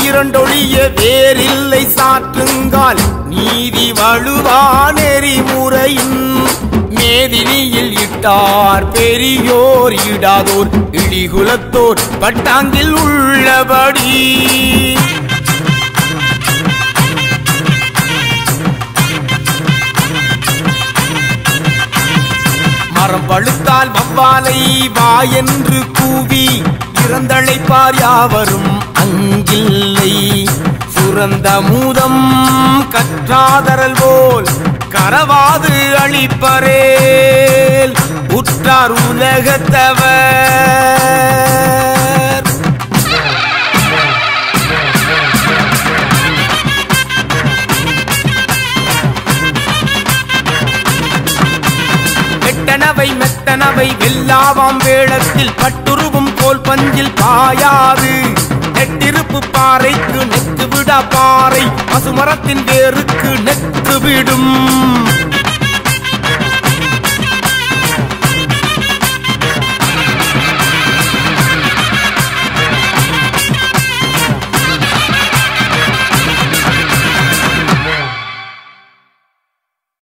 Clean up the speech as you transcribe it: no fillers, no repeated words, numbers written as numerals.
இரண்டொழிய வேறில்லை சாற்றுங்கால் நீதி வழுவா நெறிமுறையின் மேதினியில் இட்டார் பெரியோர் இடாதோர் இழிகுலத்தோர் பட்டாங்கில் உள்ளபடி மரம் பழுத்தால் வவ்வாலை வா என்று கூவி இறந்தழைப்பார் யாவரும் அங்கில்லை சுரந்த மூதம் கற்றாதரல் போல் கரவாது அளிப்பரேல் உற்றார் உலகத்தவர் மெட்டனவை மெத்தனவை வெல்லாவாம் வேளத்தில் பட்டுருவும் கோல் பஞ்சில் பாயாது நெட்டிருப்பு பாறைக்கு நெக்கு விடா பாறை பசுமரத்தின் வேருக்கு நெக்கு விடும்